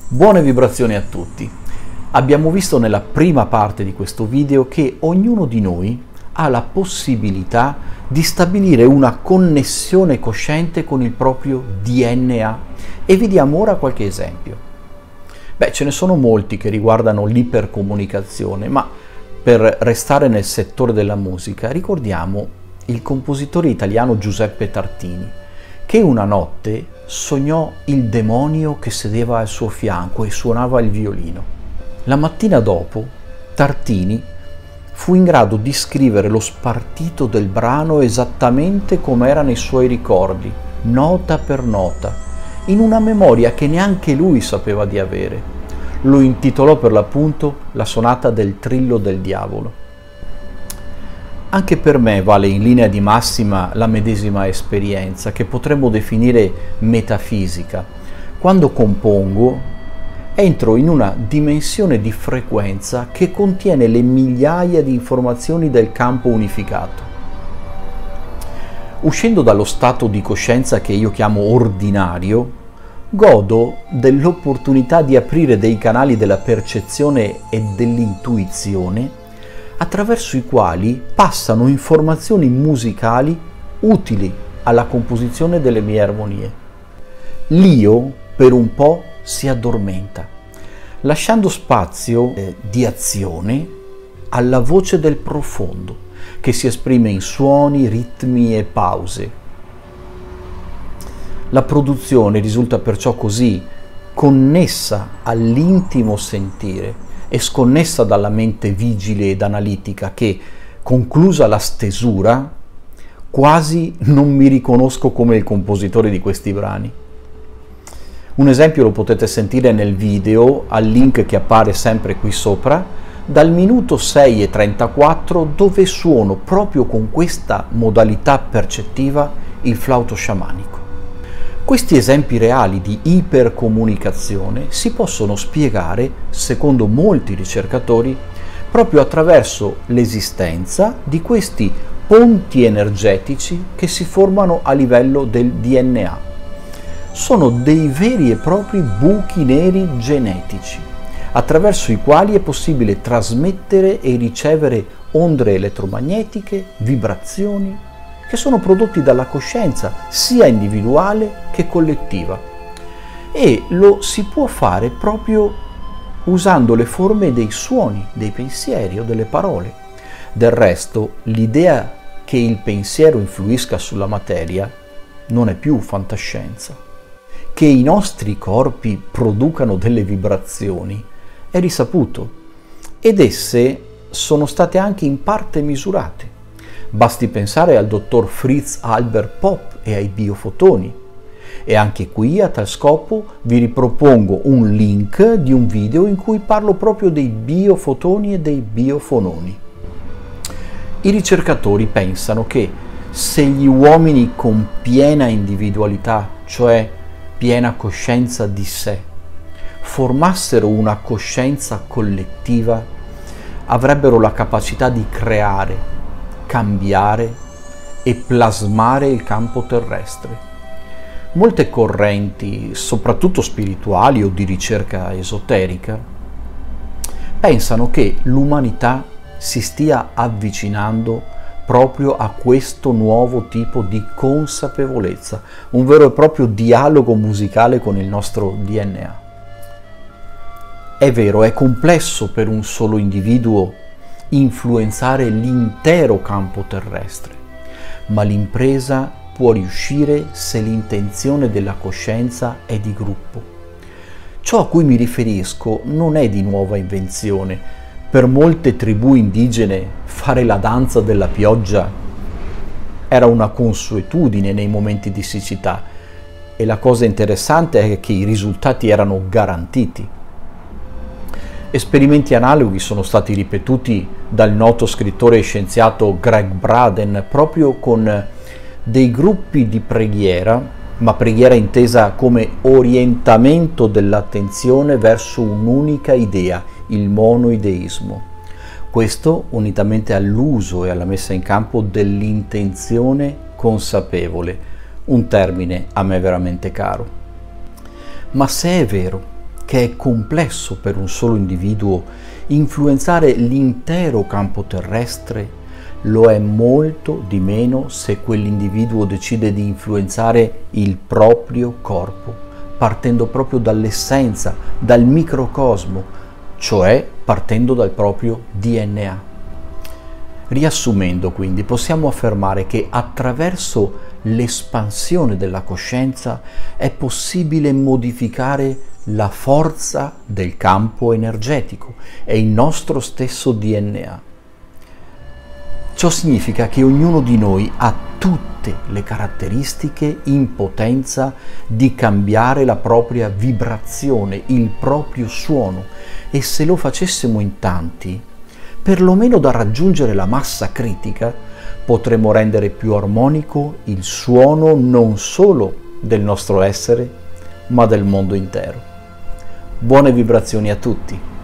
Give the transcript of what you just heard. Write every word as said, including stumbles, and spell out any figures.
Buone vibrazioni a tutti! Abbiamo visto nella prima parte di questo video che ognuno di noi ha la possibilità di stabilire una connessione cosciente con il proprio D N A e vediamo ora qualche esempio. Beh, ce ne sono molti che riguardano l'ipercomunicazione, ma per restare nel settore della musica ricordiamo il compositore italiano Giuseppe Tartini, che una notte sognò il demonio che sedeva al suo fianco e suonava il violino. La mattina dopo, Tartini fu in grado di scrivere lo spartito del brano esattamente come era nei suoi ricordi, nota per nota, in una memoria che neanche lui sapeva di avere. Lo intitolò per l'appunto la sonata del Trillo del Diavolo. Anche per me vale in linea di massima la medesima esperienza, che potremmo definire metafisica. Quando compongo, entro in una dimensione di frequenza che contiene le migliaia di informazioni del campo unificato. Uscendo dallo stato di coscienza che io chiamo ordinario, godo dell'opportunità di aprire dei canali della percezione e dell'intuizione attraverso i quali passano informazioni musicali utili alla composizione delle mie armonie. L'io per un po' si addormenta, lasciando spazio eh, di azione alla voce del profondo, che si esprime in suoni, ritmi e pause. La produzione risulta perciò così connessa all'intimo sentire e sconnessa dalla mente vigile ed analitica che, conclusa la stesura, quasi non mi riconosco come il compositore di questi brani. Un esempio lo potete sentire nel video al link che appare sempre qui sopra, dal minuto sei e trentaquattro, dove suono proprio con questa modalità percettiva il flauto sciamanico. Questi esempi reali di ipercomunicazione si possono spiegare, secondo molti ricercatori, proprio attraverso l'esistenza di questi ponti energetici che si formano a livello del D N A. Sono dei veri e propri buchi neri genetici, attraverso i quali è possibile trasmettere e ricevere onde elettromagnetiche, vibrazioni, che sono prodotti dalla coscienza sia individuale che collettiva, e lo si può fare proprio usando le forme dei suoni, dei pensieri o delle parole. Del resto, l'idea che il pensiero influisca sulla materia non è più fantascienza. Che i nostri corpi producano delle vibrazioni è risaputo, ed esse sono state anche in parte misurate. Basti pensare al dottor Fritz Albert Popp e ai biofotoni. E anche qui, a tal scopo, vi ripropongo un link di un video in cui parlo proprio dei biofotoni e dei biofononi. I ricercatori pensano che se gli uomini con piena individualità, cioè piena coscienza di sé, formassero una coscienza collettiva, avrebbero la capacità di creare, cambiare e plasmare il campo terrestre. Molte correnti, soprattutto spirituali o di ricerca esoterica, pensano che l'umanità si stia avvicinando proprio a questo nuovo tipo di consapevolezza, un vero e proprio dialogo musicale con il nostro D N A. È vero, è complesso per un solo individuo influenzare l'intero campo terrestre, ma l'impresa può riuscire se l'intenzione della coscienza è di gruppo. Ciò a cui mi riferisco non è di nuova invenzione. Per molte tribù indigene fare la danza della pioggia era una consuetudine nei momenti di siccità, e la cosa interessante è che i risultati erano garantiti. Esperimenti analoghi sono stati ripetuti dal noto scrittore e scienziato Gregg Braden proprio con dei gruppi di preghiera, ma preghiera intesa come orientamento dell'attenzione verso un'unica idea, il monoideismo. Questo unitamente all'uso e alla messa in campo dell'intenzione consapevole, un termine a me veramente caro. Ma se è vero che è complesso per un solo individuo influenzare l'intero campo terrestre, lo è molto di meno se quell'individuo decide di influenzare il proprio corpo, partendo proprio dall'essenza, dal microcosmo, cioè partendo dal proprio D N A. Riassumendo quindi, possiamo affermare che attraverso l'espansione della coscienza è possibile modificare la forza del campo energetico e il nostro stesso D N A. Ciò significa che ognuno di noi ha tutte le caratteristiche in potenza di cambiare la propria vibrazione, il proprio suono, e se lo facessimo in tanti, perlomeno da raggiungere la massa critica, potremmo rendere più armonico il suono non solo del nostro essere, ma del mondo intero. Buone vibrazioni a tutti!